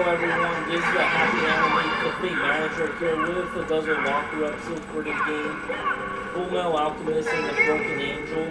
everyone, this is the Happy Anime Cafe Manager here with another walkthrough episode for the game Full Metal Alchemist and the Broken Angel.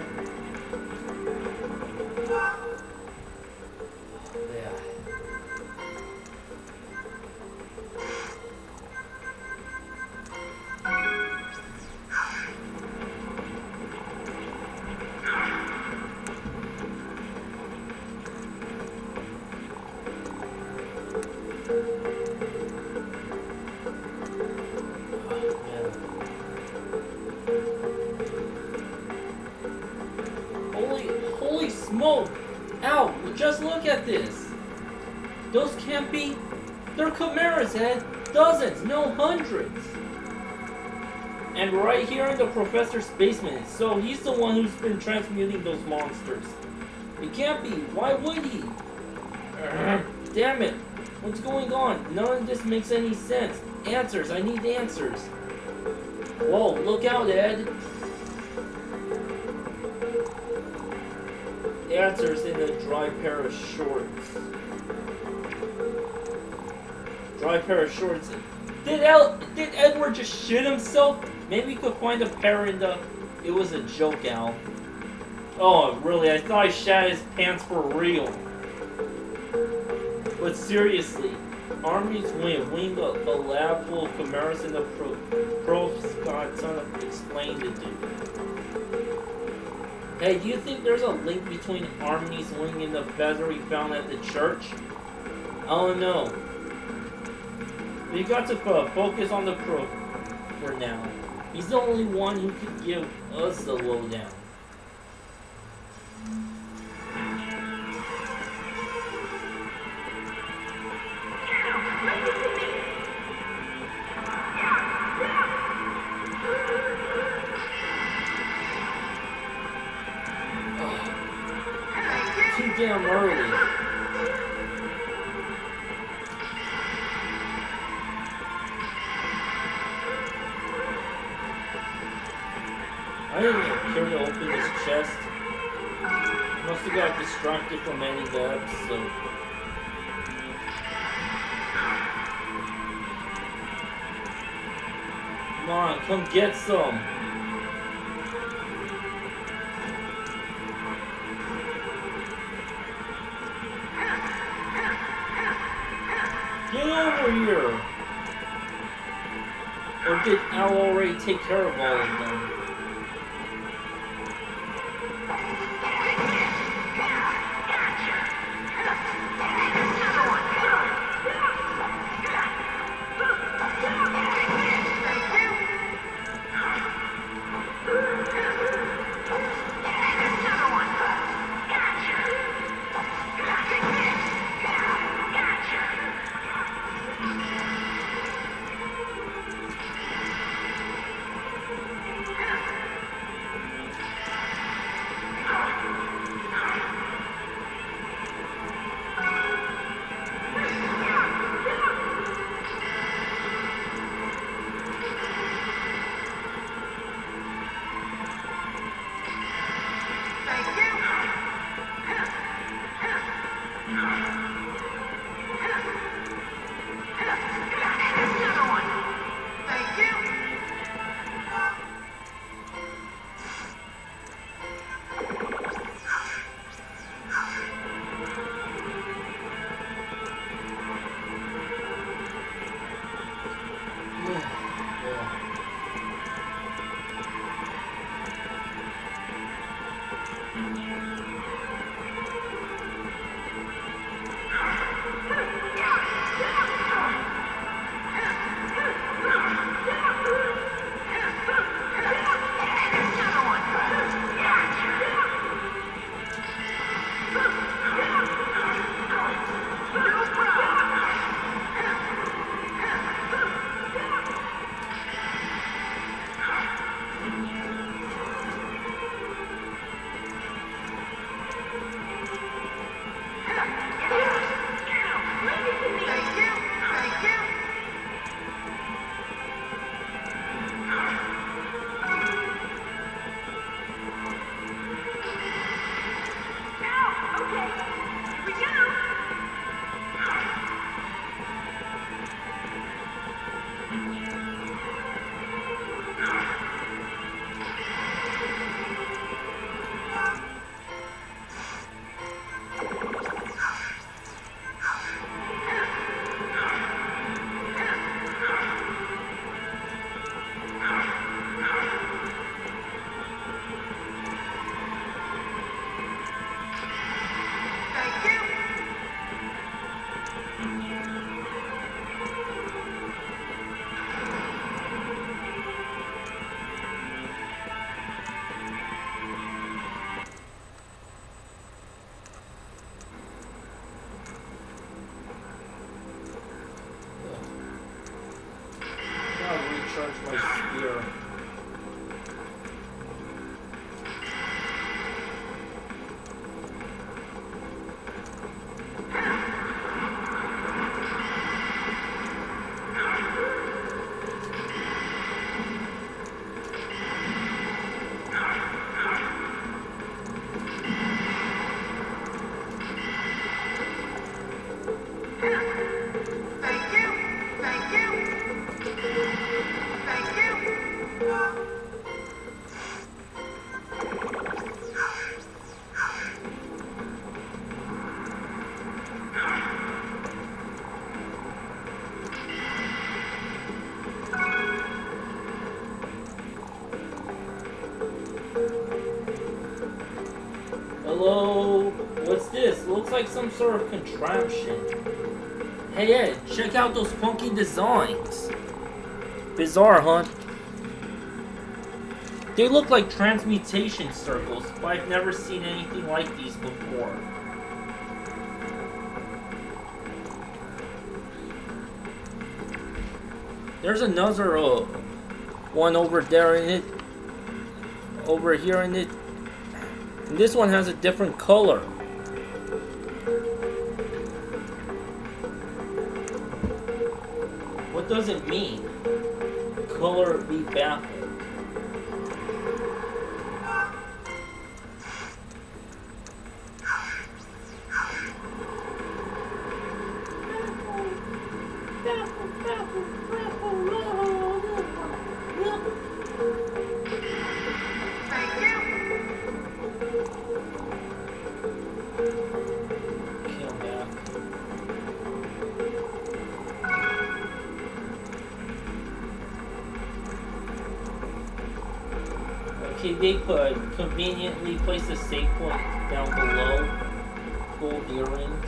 Holy smoke! Ow! Just look at this! Those can't be... They're chimeras, Ed! Dozens, no hundreds! And right here in the professor's basement, so he's the one who's been transmuting those monsters. It can't be, why would he? Damn it! What's going on? None of this makes any sense. Answers, I need answers. Whoa, look out, Ed! Answers in a dry pair of shorts. Dry pair of shorts. Did Edward just shit himself? Maybe we could find a pair in the... It was a joke, Al. Oh, really? I thought I shat his pants for real. But seriously, Army's wing a lab full of chimeras in the probes got ton of explained to do. Hey, do you think there's a link between Army's wing and the feather we found at the church? I don't know. We got to focus on the probe for now. He's the only one who could give us the lowdown. Too damn early. I didn't care to open this chest. Must have got distracted from any webs, so... Come on, come get some! Get over here! Or did Al already take care of all of them? Hello? What's this? Looks like some sort of contraption. Hey Ed, check out those funky designs. Bizarre, huh? They look like transmutation circles, but I've never seen anything like these before. There's another one over there in it. Over here in it. And this one has a different color. What does it mean? Color be baffled. Okay, they could conveniently place a safe point down below. Gold earrings.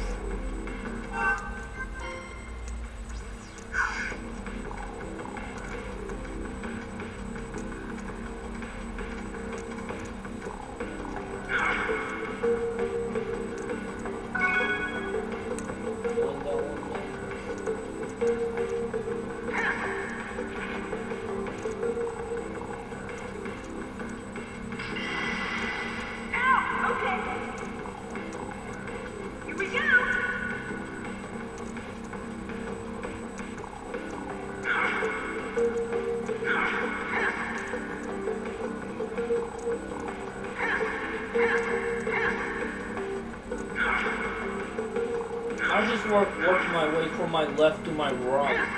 I just work my way from my left to my right.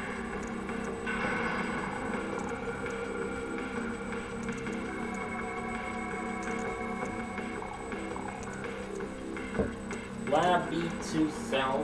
Lab B2 South.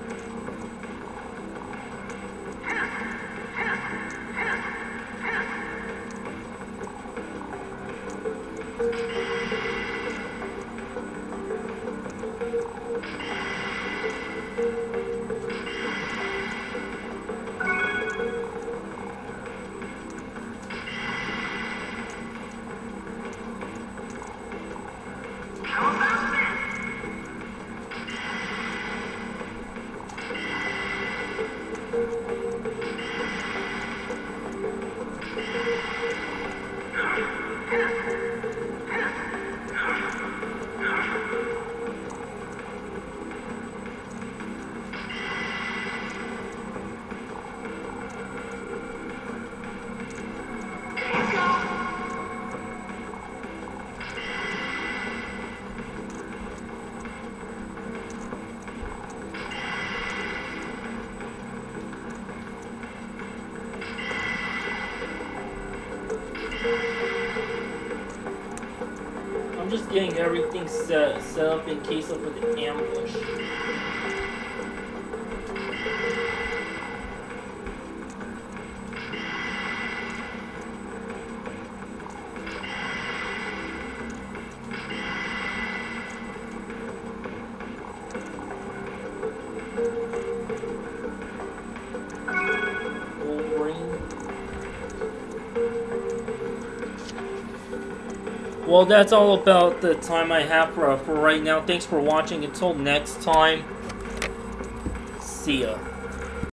I'm just getting everything set up in case of an ambush. Well, that's all about the time I have for right now. Thanks for watching. Until next time, see ya.